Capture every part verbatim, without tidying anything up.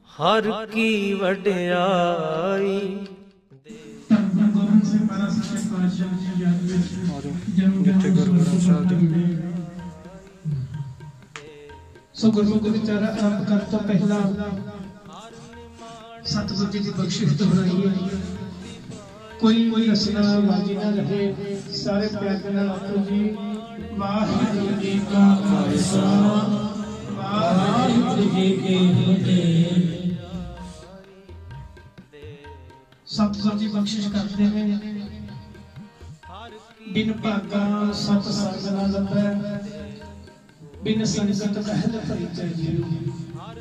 हर की वड्याई। सो गुरमुख विचारा आरंभ कर तो पहला सतगुरु जी की बख्शिश दोहराइए। कोई कोई रसना बाजी ना रहे। सारे प्यार के नाल आखो जी वाहिगुरु जी का खालसा वाहिगुरु जी की फतेह। सतगुरु जी बख्शिश करते हैं बिन भागा सत संग ना लभै बिन संगत कहल परिचय जीव।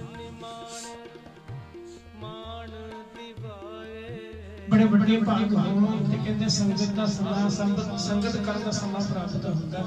बड़े बड़े भाग होने ते कहते संगत का समा संगत करने का समा प्राप्त होता।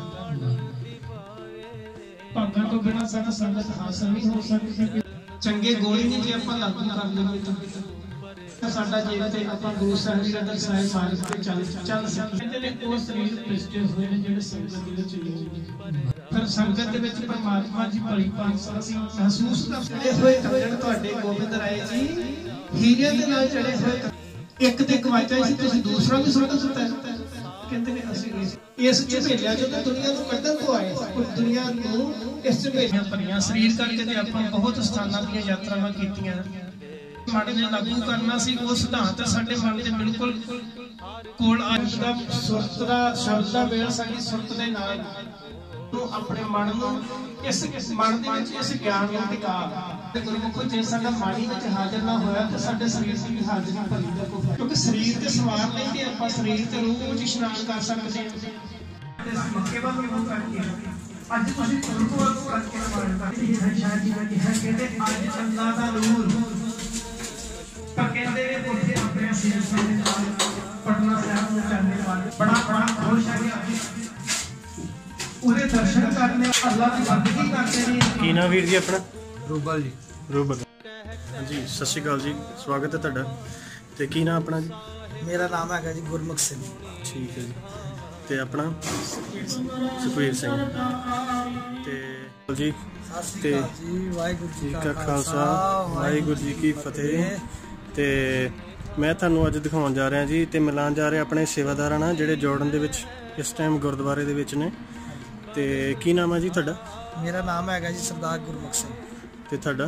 भागा तो बिना साडा संगत हासिल नहीं हो सकती। चंगे गोली नहीं जे आपां लागू कर लईए तो साडा जीवन ते आपां गुरु साहिब जी दा साहिब मार्ग ते चल चल सकते ने। वो शरीर पिछटे हुए ने जेडे संगत दे विच लोग फिर संगत दे विच परमात्मा जी भली भांति असीं महसूस करदे होए कंगण तुहाडे गोबिंद राय जी हीरे दे नाल चढ़े होए। एक ते गवाचा सी तुसीं दूसरा भी सुट दित्ता। कहंदे ने असीं इस झमेलिया जो दुनिया नूं कढण तो आए दुनिया नूं इस झमेलियां भरियां शरीर करके ते आपां बहुत स्थानां दी यात्रावां कीतीआं। मन ने लागू करना सी वो सिद्धांत साडे मन दे बिल्कुल कोल आज दा सुरत दा शब्द दा मेल साडी सुरत दे नाल तो अपने मन नूं इस मन दे विच इस ज्ञान नूं टिका ते गुरमुखो जे साडा मन ही विच हाजिर ना होया ते साडे शरीर दी भी हाजिरी भरी दा कोई। क्योंकि शरीर ते सवार लैंदे आपां शरीर ते रूह विच इशनान कर सकदे हां। मक्के वाल रूह करके अज तुसीं गुरमुख करके मारदा ये है शायद जी कि है कहते अज अल्लाह दा नूर पर कहते ने उठे अपने सिर से पटना साहब में चलने वाले बड़ा बड़ा खुश है कि उरे दर्शन करने अल्लाह की बंदगी करते ने। की नाम वीर जी अपना? रूबल जी। रूबल जी सत श्री अकाल जी स्वागत है तुहाडा। ते की नाम अपना जी? मेरा नाम है जी गुरमुख सिंह। ठीक है जी। ते अपना? सुखवीर सिंह। ते जी ते वाहिगुरू जी का खालसा वाहिगुरू जी की फतेह। ते मैं तुहानूं अज दिखाउण जा रहा जी ते मिलान जा रहा अपने सेवादारां नाल जिहड़े जॉर्डन दे विच इस टाइम गुरुद्वारे दे विच ने। ते की नाम है जी तुहाडा? मेरा नाम है जी सरदार गुरमुख सिंह। ते तुहाडा?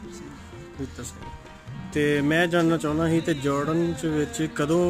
ते मैं जानना चाहुंदा ही ते जॉर्डन च विच कदों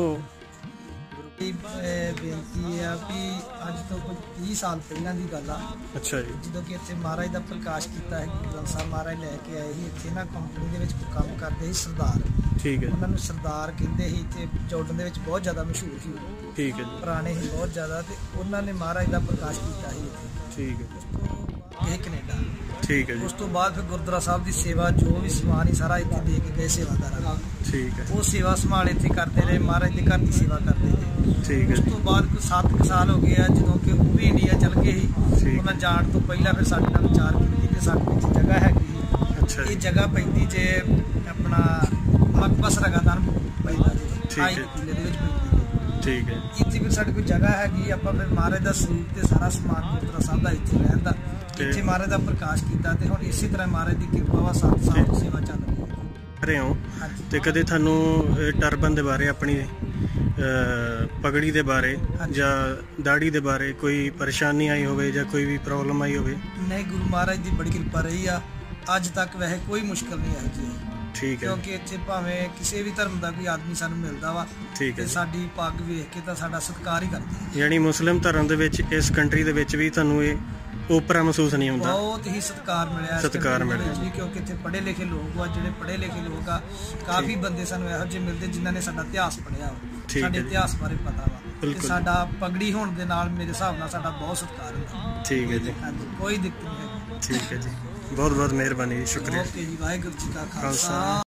बेनती है भी अज तो कुछ तीस साल पहला की गल आ। अच्छा जी। जो कि इत्थे महाराज का प्रकाश किया है गुरु ग्रंथ साहब महाराज लैके आए ही इत्थे ना कंपनी दे विच काम करते ही सरदार। ठीक है। उन्होंने सरदार कहते ही इत्थे जॉर्डन दे विच बहुत ज़्यादा मशहूर सी। ठीक है जी। पुराने ही बहुत ज़्यादा ते उन्होंने महाराज का प्रकाश किया ही इत्थे। ठीक है। ये कनेडा। ठीक है जी। उस तो बाद फिर गुरुद्वारा साहब की सेवा जो भी समान ही सारा इत्थे दे के गए सेवादार। ठीक है। वो सेवा संभाल इत्थे करते रहे महाराज के घर की सेवा करते रहे। ठीक है। उस तो बाद कुछ सत्त क साल हो गए जो कि वो भी इंडिया चल गए ही। उन्हें जाण तो पहला फिर साडे नाल विचार कीते साडे विच जगह हैगी। अच्छा। ये जगह पैंदी जे अपना मकबस रगादान पैंदा जे। ठीक है। किले दे विच पैंदी। ठीक है। इत्थे फिर साडे कोई जगह हैगी आपां फिर महाराज दा स्वरूप ते सारा समान गुरुद्वारा साहब दा इत्थे रहन दा इत्थे महाराज दा प्रकाश कीता ते हुण इसी तरह महाराज दी किरपा वा सत्त साल दी सेवा चल रही है। रहे हो ते कदे थानू टर्बन दे बारे अपनी पगड़ी दे बारे या दाढ़ी दे बारे कोई परेशानी आई होवे या कोई भी प्रॉब्लम आई होवे? नहीं, गुरु महाराज दी बड़ी कृपा रही आ अज तक वैसे कोई मुश्किल नहीं आई जी। ठीक है। क्योंकि इत्थे भावें किसी भी धर्म का कोई आदमी सानू मिलदा वा ठीक है साडी पग वेख के तां साडा सत्कार ही करदे। यानी मुस्लिम धर्म दे विच इस कंट्री दे विच भी तुहानू ये ओपरा महसूस नहीं होता? बहुत ही सत्कार मिलिया सत्कार मिलिया जी। क्योंकि इत्थे पढ़े लिखे लोग आ जिहड़े पढ़े लिखे लोग आ काफ़ी बंदे सानू इहो ਜਿਹੇ मिलते जिन्हां ने साडा इतिहास पढ़िया वा साडे इतिहास बारे पता वा ते साडा पगड़ी होण दे नाल मेरे हिसाब नाल साडा बहुत सत्कार हुंदा। ठीक है जी। कोई दिक्कत नहीं है। ठीक है जी। बहुत बहुत मेहरबानी, शुक्रिया। ओके जी। वाहिगुरू जी का खालसा।